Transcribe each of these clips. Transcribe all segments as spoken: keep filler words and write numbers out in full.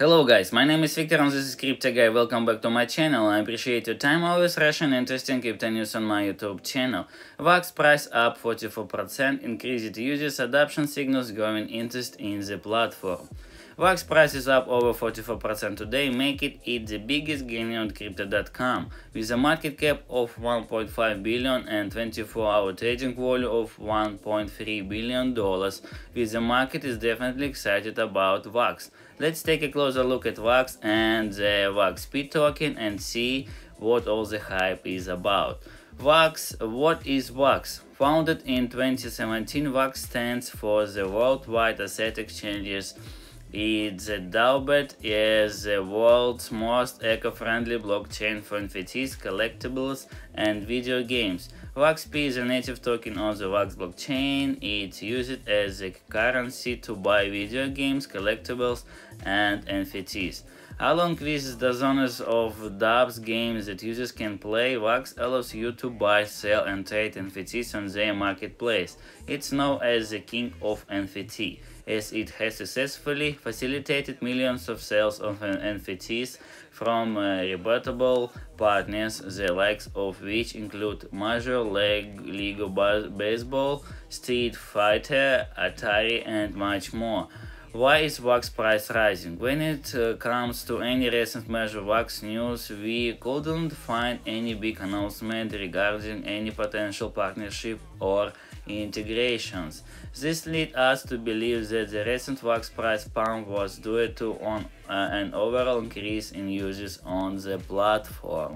Hello guys, my name is Victor and this is Crypto Guy. Welcome back to my channel. I appreciate your time, always fresh and interesting crypto news on my YouTube channel. Wax price up forty-four percent, increased users adoption signals growing interest in the platform. Wax price is up over forty-four percent today, making it the biggest gainer on Crypto dot com, with a market cap of one point five billion dollars and twenty-four hour trading volume of one point three billion dollars, with the market is definitely excited about Wax. Let's take a closer look at Wax and the Wax P token and see what all the hype is about. Wax, what is Wax? Founded in twenty seventeen, Wax stands for the Worldwide Asset Exchanges. It's dubbed as the world's most eco-friendly blockchain for N F Ts, collectibles, and video games. Wax P is a native token on the Wax blockchain. It's used as a currency to buy video games, collectibles, and N F Ts. Along with dozens of dubs games that users can play, Wax allows you to buy, sell, and trade N F Ts on their marketplace. It's known as the King of N F T, as it has successfully facilitated millions of sales of N F Ts from uh, reputable partners, the likes of which include Major League Baseball, Street Fighter, Atari, and much more. Why is Wax price rising? When it uh, comes to any recent major Wax news, we couldn't find any big announcement regarding any potential partnership or integrations. This led us to believe that the recent Wax price pump was due to on, uh, an overall increase in users on the platform.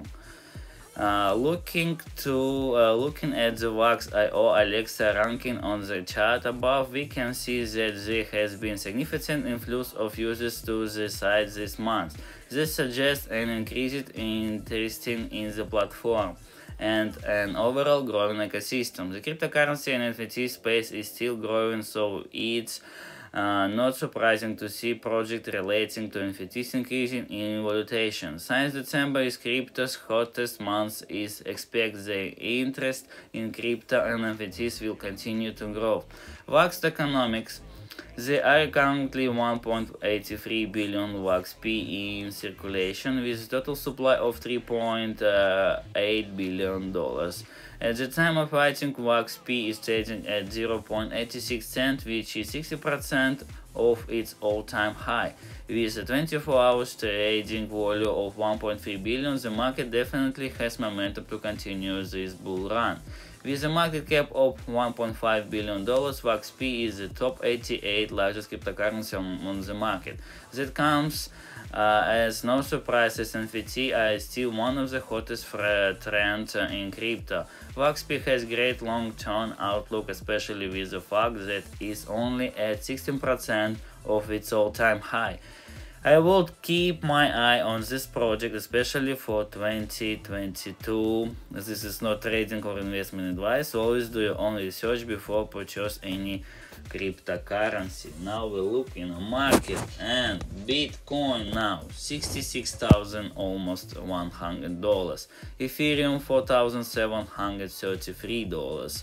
Uh, looking to uh, looking at the Wax dot i o Alexa ranking on the chart above, we can see that there has been significant influx of users to the site this month. This suggests an increased interest in the platform and an overall growing ecosystem. The cryptocurrency and N F T space is still growing, so it's Uh, not surprising to see projects relating to N F Ts increasing in valuation. Since December is crypto's hottest month, is expect the interest in crypto and N F Ts will continue to grow. Wax economics. There are currently one point eight three billion Wax P in circulation, with a total supply of three point eight billion dollars. At the time of writing, Wax P is trading at zero point eight six cents, which is sixty percent of its all-time high. With a twenty-four hours trading volume of one point three billion dollars, the market definitely has momentum to continue this bull run. With a market cap of one point five billion dollars, Wax P is the top eighty-eight largest cryptocurrency on, on the market. That comes uh, as no surprise, as N F T are still one of the hottest trends in crypto. Wax P has great long-term outlook, especially with the fact that it's only at sixteen percent of its all-time high. I will keep my eye on this project, especially for twenty twenty-two. This is not trading or investment advice. Always do your own research before purchase any cryptocurrency. Now we look in the market, and Bitcoin now sixty-six thousand, almost one hundred dollars. Ethereum four thousand seven hundred thirty-three dollars,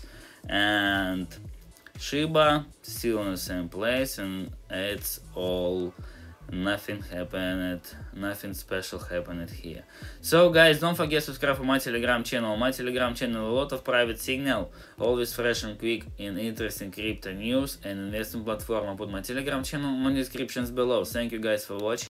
and Shiba still in the same place, and it's all. Nothing happened, nothing special happened here. So guys, don't forget to subscribe to my Telegram channel. My Telegram channel, a lot of private signal, always fresh and quick in interesting crypto news and investing platform. I put my Telegram channel in the descriptions below. Thank you guys for watching.